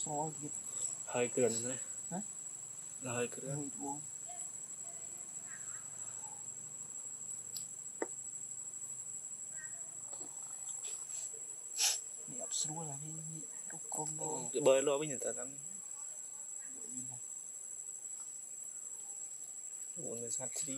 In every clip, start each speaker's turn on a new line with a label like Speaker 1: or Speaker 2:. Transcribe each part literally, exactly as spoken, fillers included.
Speaker 1: hơi cường đấy là hơi cường cái bơi lo với người ta lắm muốn người sát đi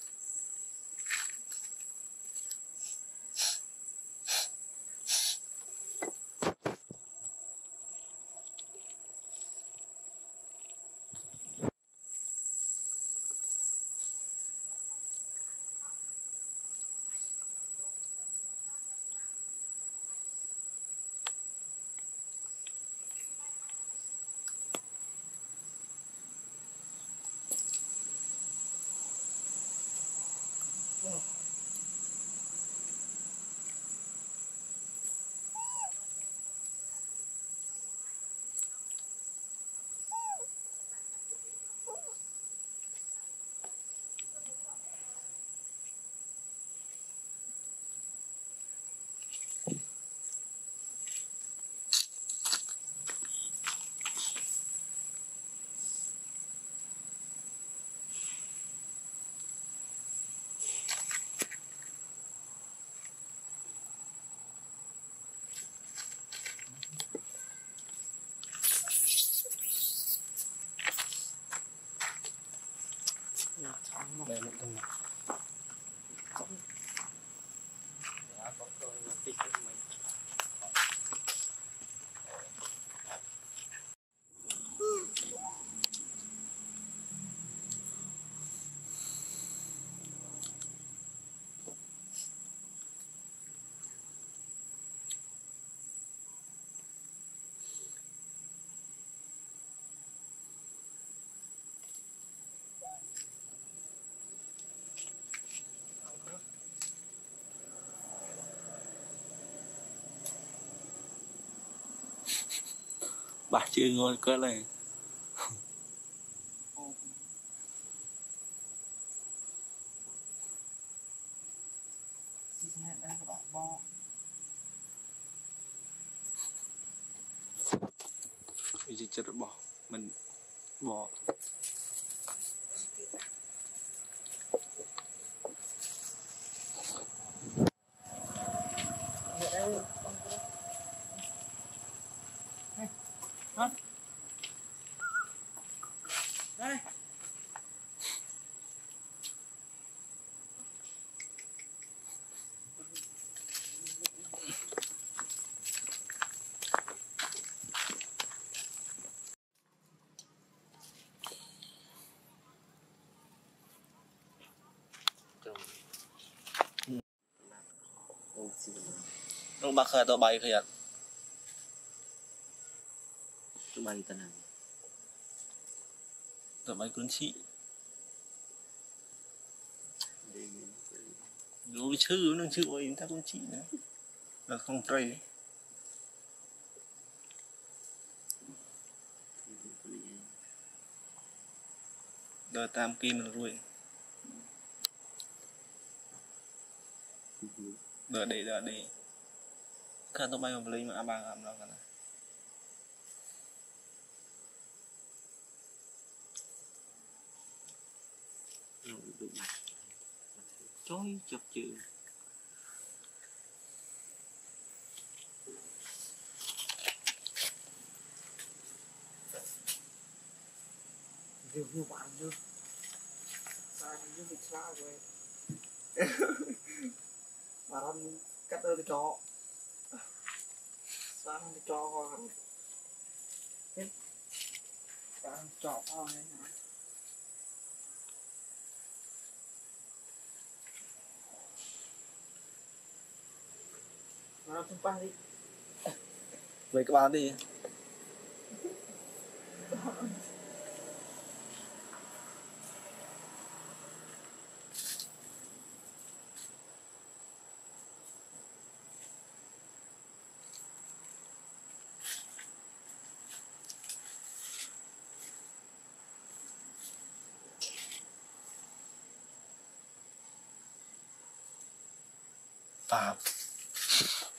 Speaker 1: đây một thằng bà chưa ngồi cơ này bây giờ chết bỏ mình bỏ hả đây nó bạc khơi tao bay kìa tao bay tên nào tao bay cuốn chị nó chứ nó chứ ơi ta cuốn chị nữa là không trây đời tam kim rồi đời để đời để khi tao bay vào lấy mà ba làm đâu cả này chói chập chữ
Speaker 2: nhiều nhiều bạn chưa sai như việc sao rồi mà ăn cắt ơi cái chó sao ăn cái chó con hết ăn chó con này nó xung quanh đi
Speaker 1: về các bạn đi Phạm